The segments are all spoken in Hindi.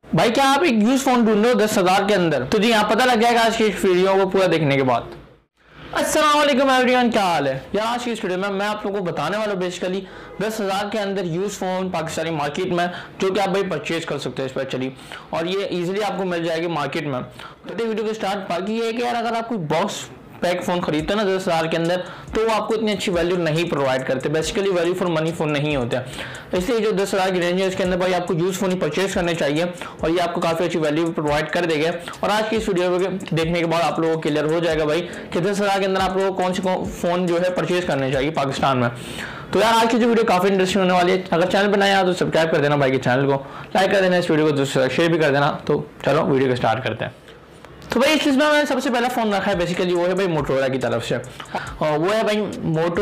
भाई क्या आप एक यूज फोन ढूंढ रहे हो 10,000 के अंदर? तो जी यहाँ पता लग जाएगा आज की इस वीडियो को पूरा देखने के बाद। अस्सलाम वालेकुम एवरीवन, क्या हाल है यार। आज की इस वीडियो में मैं आप लोगों को बताने वाला हूँ बेसिकली 10,000 के अंदर यूज फोन पाकिस्तानी मार्केट में जो कि आप भाई परचेज कर सकते हैं स्पेशली, और ये इजीली आपको मिल जाएगी मार्केट में। तो वीडियो के स्टार्ट बाकी ये है कि यार अगर आप कोई बॉक्स पैक फोन खरीदते हैं ना 10,000 के अंदर, तो वो आपको इतनी अच्छी वैल्यू नहीं प्रोवाइड करते। Basically value for money phone नहीं होता है। इसलिए जो 10,000 की रेंज है इसके अंदर भाई आपको यूज फोन ही परचेज करने चाहिए और ये आपको काफी अच्छी वैल्यू प्रोवाइड कर देगा। और आज की इस वीडियो देखने के बाद आप लोगों को क्लियर हो जाएगा भाई कि 10,000 के अंदर आप लोगों को कौन से फोन जो है परचेज करने चाहिए पाकिस्तान में। तो यार आज की जो वीडियो काफी इंटरेस्टिंग होने वाली है। अगर चैनल पर नया तो सब्सक्राइब कर देना भाई के चैनल को, लाइक कर देना, इस वीडियो को दूसरा शेयर भी कर देना। तो चलो वीडियो को स्टार्ट करते हैं। तो भाई इस लिस्ट में मैंने सबसे पहला फोन रखा है बेसिकली वो है भाई मोटोरोला की तरफ से, और वो है भाई मोटो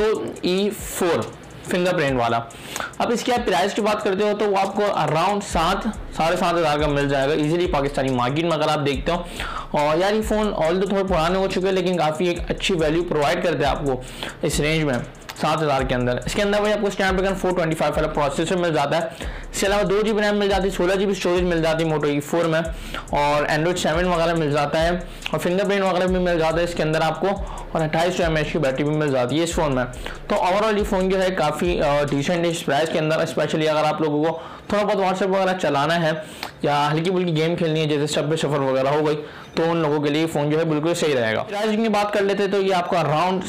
E4 फिंगरप्रिंट वाला। अब इसकी आप प्राइस की बात करते हो तो वो आपको अराउंड 7,500 का मिल जाएगा इजीली पाकिस्तानी मार्केट में अगर आप देखते हो। और यार ये फ़ोन ऑल तो थोड़े पुराने हो चुके हैं लेकिन काफ़ी एक अच्छी वैल्यू प्रोवाइड करते हैं आपको इस रेंज में 7,000 के अंदर। इसके अंदर भाई आपको स्नैपड्रैगन 425 वाला प्रोसेसर मिल जाता है। इसके अलावा 2GB रैम मिल जाती है, 16GB स्टोरेज मिल जाती है मोटो E4 में, और एंड्रॉइड 7 वगैरह मिल जाता है, और फिंगरप्रिंट वगैरह भी मिल जाता है इसके अंदर आपको, और 2800 mAh की बैटरी भी मिल जाती है इस फोन में। तो ओवरऑल ये फ़ोन जो है काफ़ी डिसेंट इस प्राइस के अंदर, स्पेशली अगर आप लोगों को थोड़ा बहुत व्हाट्सएप वगैरह चलाना है या हल्की फुल्की गेम खेलनी है जैसे सब सफ़र वगैरह हो गई, तो उन लोगों के लिए फ़ोन जो है बिल्कुल सही रहेगा। प्राइस की बात कर लेते तो ये आपको अराउंड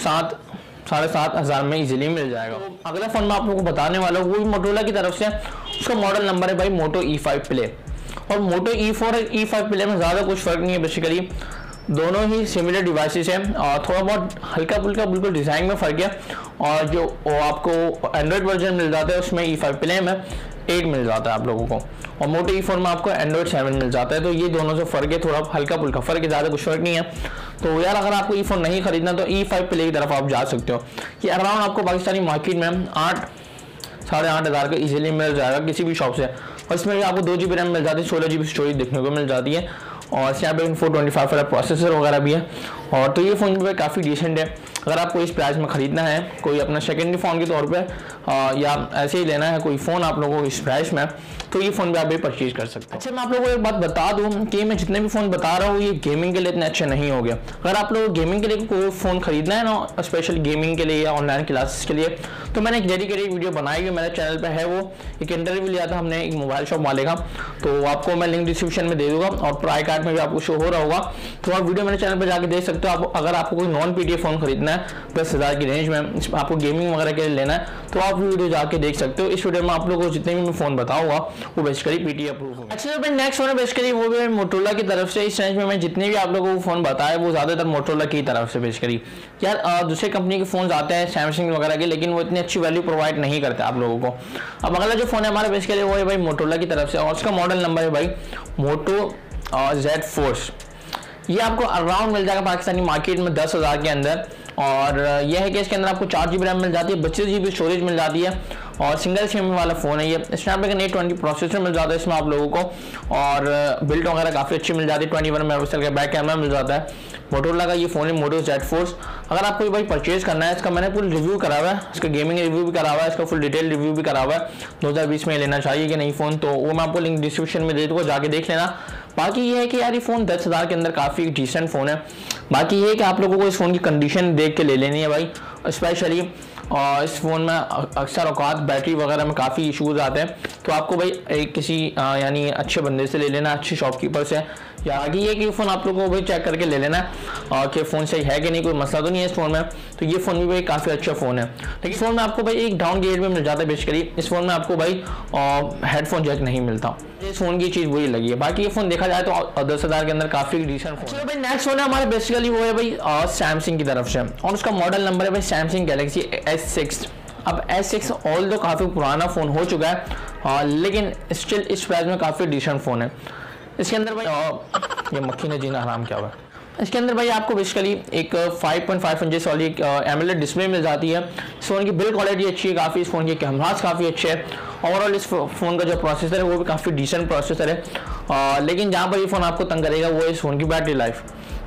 7,500 में इजीली मिल जाएगा। तो अगला फोन मैं आप लोगों को बताने वाला हूँ वो भी मोटोरोला की तरफ से, उसका मॉडल नंबर है भाई मोटो E5 प्ले। और मोटो E4 और E5 प्ले में ज़्यादा कुछ फ़र्क नहीं है, बेसिकली दोनों ही सिमिलर डिवाइसेस हैं, और थोड़ा बहुत हल्का फुल्का बिल्कुल डिज़ाइन में फ़र्क है। और जो आपको एंड्रॉयड वर्जन मिल जाता है उसमें E5 प्ले में 8 मिल जाता है आप लोगों को, और मोटो E4 में आपको एंड्रॉयड 7 मिल जाता है। तो ये दोनों से फ़र्क है, थोड़ा हल्का फुल्का फ़र्क है, ज़्यादा कुछ फ़र्क नहीं है। तो यार अगर आपको E4 नहीं खरीदना तो E5 प्ले की तरफ आप जा सकते हो। ये अराउंड आपको पाकिस्तानी मार्केट में 8,500 का इजीली मिल जाएगा किसी भी शॉप से। और इसमें भी आपको 2GB रैम मिल जाती है, 16GB स्टोरेज देखने को मिल जाती है, और स्नैपड्रैगन 425 वाला प्रोसेसर वगैरह भी है। और तो ये फ़ोन जो है काफ़ी डिसेंट है। अगर आपको इस प्राइस में ख़रीदना है कोई अपना सेकेंडरी फ़ोन के तौर पे या ऐसे ही लेना है कोई फ़ोन आप लोगों को इस प्राइस में, तो ये फ़ोन भी आप भी परचेज कर सकते हैं। अच्छा मैं आप लोगों को एक बात बता दूं कि मैं जितने भी फ़ोन बता रहा हूँ ये गेमिंग के लिए इतने अच्छे नहीं हो गए। अगर आप लोग गेमिंग के लिए कोई फ़ोन खरीदना है ना, स्पेशली गेमिंग के लिए या ऑनलाइन क्लासेस के लिए, तो मैंने एक डेडिकेटेड वीडियो बनाई हुई मेरे चैनल पर है। वो एक इंटरव्यू लिया था हमने एक मोबाइल शॉप वाले का, तो आपको मैं लिंक डिस्क्रिप्शन में दे दूँगा और प्राइस कार्ड में भी आपको शो हो रहा होगा। तो आप वीडियो मेरे चैनल पर जाकर देख सकते हो। अगर आपको कोई नॉन PDF फ़ोन खरीदना है 10,000 की रेंज में, आपको गेमिंग वगैरह के लिए लेना है, तो आप वीडियो जाके देख सकते हो। इस वीडियो में आप लोगों को जितने भी मैं फ़ोन बताऊंगा वो बेसिकली PT अप्रूव होगा। अच्छा तो नेक्स्ट फ़ोन है बेसिकली वो भी मोटोरोला की तरफ से। इस रेंज में मैं जितने भी आप लोगों को फ़ोन बताया वो ज़्यादातर मोटोरोला की तरफ से बेसिकली। यार दूसरे कंपनी के फ़ोन आते हैं सैमसंग वगैरह के, लेकिन वो इतनी अच्छी वैल्यू प्रोवाइड नहीं करते आप लोगों को। अब अगला जो फ़ोन है हमारा बेसिकली वो है भाई मोटोरोला की तरफ से, और उसका मॉडल नंबर है भाई मोटो Z फोर्स। ये आपको अराउंड मिल जाएगा पाकिस्तानी मार्केट में 10,000 के अंदर। और यह है कि इसके अंदर आपको 4GB रैम मिल जाती है, 32GB स्टोरेज मिल जाती है, और सिंगल सिम वाला फ़ोन है ये। स्नैपड्रैगन 820 प्रोसेसर मिल जाता है इसमें आप लोगों को, और बिल्ट वगैरह काफ़ी अच्छी मिल जाती है। 21 मेगापिक्सल का बैक कैमरा मिल जाता है। मोटोरोला का ये फ़ोन है मोटो Z फोर्स। अगर आपको ये भाई परचेज करना है, इसका मैंने पूरा रिव्यू करा हुआ है, इसका गेमिंग रिव्यू भी करा हुआ है, इसका फुल डिटेल रिव्यू भी करा हुआ है 2020 में लेना चाहिए कि नहीं फ़ोन, तो वो मैं आपको लिंक डिस्क्रिप्शन में दे दूँगा, जाके देख लेना। बाकी ये है कि यार ये फ़ोन 10,000 के अंदर काफ़ी डिसेंट फ़ोन है। बाकी ये है कि आप लोगों को इस फ़ोन की कंडीशन देख के ले लेनी है भाई, स्पेशली इस फ़ोन में अक्सर औकात बैटरी वगैरह में काफ़ी इशूज़ आते हैं, तो आपको भाई एक किसी यानी अच्छे बंदे से ले लेना, अच्छे शॉपकीपर से। या आगे ये कि फ़ोन आप लोगों को भाई चेक करके ले लेना है कि फ़ोन सही है कि नहीं, कोई मसला तो नहीं है इस फ़ोन में। तो ये फ़ोन भी भाई काफ़ी अच्छा फ़ोन है। लेकिन इस फ़ोन में आपको भाई एक डाउन ग्रेड में मिल जाता है बेसिकली। इस फ़ोन में आपको भाई हेडफोन जैक नहीं मिलता। इस फ़ोन की चीज़ वही लगी है। बाकी ये फ़ोन देखा जाए तो 10,000 के अंदर काफ़ी डिसेंट फ़ोन है। भाई नेक्स्ट फ़ोन है हमारे बेसिकली वो है भाई सैमसंग की तरफ से, और उसका मॉडल नंबर है भाई सैमसंग गैलेक्सी S6। अब S6 ऑल तो काफ़ी पुराना फ़ोन हो चुका है, लेकिन स्टिल इस प्राइस में काफ़ी डिसेंट फ़ोन है। इसके अंदर भाई ये मक्खी ने जीना हराम क्या हुआ। इसके अंदर भाई आपको बेसिकली एक 5.5 इंचेस वाली एमोलेड डिस्प्ले मिल जाती है। इस फ़ोन की बिल्ड क्वालिटी अच्छी है काफ़ी, इस फ़ोन के कैमरास काफ़ी अच्छे हैं। ओवरऑल इस फ़ोन का जो प्रोसेसर है वो भी काफ़ी डिसेंट प्रोसेसर है। लेकिन जहाँ पर ये फ़ोन आपको तंग करेगा वो इस फ़ोन की बैटरी लाइफ।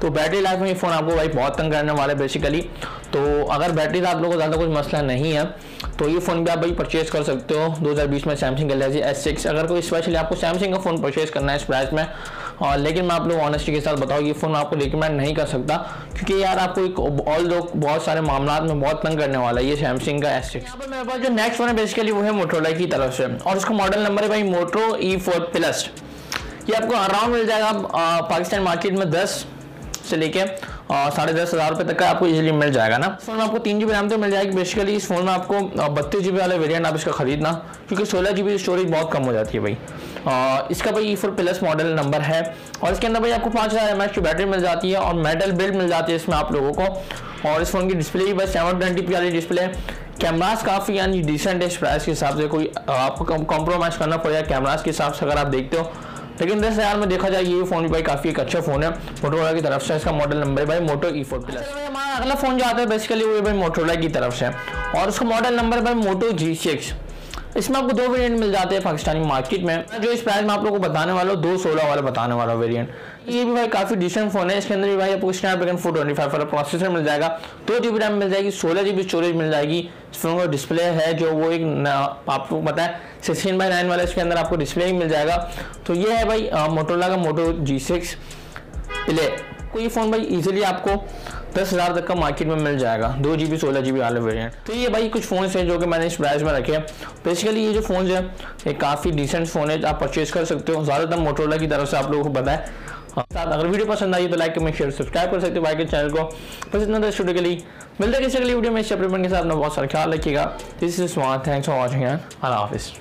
तो बैटरी लाइफ में ये फ़ोन आपको भाई बहुत तंग करने वाला है बेसिकली। तो अगर बैटरी का आप लोगों को ज़्यादा कुछ मसला नहीं है तो ये फ़ोन भी आप भाई परचेज कर सकते हो 2020 में सैमसंग गैलेक्सी S6। अगर कोई स्पेशली आपको सैमसंग का फ़ोन परचेज करना है इस प्राइस में, और लेकिन मैं आप लोग ऑनेस्टी के साथ बताऊँ ये फ़ोन आपको रिकमेंड नहीं कर सकता, क्योंकि यार आपको एक ऑल दो बहुत सारे मामला में बहुत तंग करने वाला है ये सैमसंग का S6। यहाँ पर मेरे पास जो नेक्स्ट फ़ोन है बेसिकली वो है मोटोरोला की तरफ से, और उसका मॉडल नंबर है भाई मोटो E4 प्लस। ये आपको अराउंड मिल जाएगा पाकिस्तान मार्केट में 10 से लेके 10,500 रुपये तक का आपको इजीली मिल जाएगा ना। इस फोन में आपको 3 GB रैम तो मिल जाएगी। बेसिकली इस फोन में आपको 32 GB वाला वेरिएंट आप इसका खरीदना, क्योंकि 16 GB स्टोरेज बहुत कम हो जाती है भाई। इसका भाई E4 प्लस मॉडल नंबर है, और इसके अंदर भाई आपको 5000 mAh की बैटरी मिल जाती है और मेटल बिल्ड मिल जाती है इसमें आप लोगों को। और इस फोन की डिस्प्ले भी बस 720p वाली डिस्प्ले। कैमरास काफ़ी यानी डिसेंट है इस प्राइस के हिसाब से, कोई आपको कॉम्प्रोमाइज़ करना पड़ेगा कैमरास के हिसाब से अगर आप देखते हो। लेकिन 10,000 में देखा जाए ये फ़ोन भी भाई काफ़ी एक अच्छा फ़ोन है मोटोरोला की तरफ से। इसका मॉडल नंबर है भाई मोटो E4 प्लस। हमारा अगला फ़ोन जो आता है बेसिकली वो भाई मोटोरोला की तरफ से, और उसका मॉडल नंबर है भाई मोटो G6। इसमें आपको 2 वेरिएंट मिल जाते हैं पाकिस्तानी मार्केट में। जो इस प्राइस में आप लोगों को बताने वाला हूँ 216 वाला बताने वाला वेरिएंट। ये भी भाई काफ़ी डिसेंट फ़ोन है। इसके अंदर भी भाई आपको स्नैपड्रैगन 425 वाला प्रोसेसर मिल जाएगा, 2 GB रैम मिल जाएगी, 16 GB स्टोरेज मिल जाएगी। इस फोन का डिस्प्ले है जो वो एक आपको पता है 16:9 वाला इसके अंदर आपको डिस्प्ले ही मिल जाएगा। तो ये है भाई मोटोरोला का मोटो G6 प्ले। कोई फ़ोन भाई इजीली आपको 10,000 तक का मार्केट में मिल जाएगा, 2 GB 16 GB वाले वेरिएंट। तो ये भाई कुछ फ़ोन हैं जो कि मैंने इस प्राइस में रखे हैं। बेसिकली ये जो फ़ोन है ये काफ़ी डिसेंट फ़ोन है, आप परचेज कर सकते हो। ज़्यादातर मोटोरोला की तरफ से आप लोगों को पता है। अगर वीडियो पसंद आई तो लाइक कमेंट शेयर सब्सक्राइब कर सकते हो भाई के चैनल को। बस इतना था स्टूडियो के लिए। मिलते हैं किसी अगली वीडियो में इस सप्लीमेंट के साथ। अपना बहुत सारा ख्याल रखिएगा। This is Usman, thanks for watching and अल्लाह हाफिज़।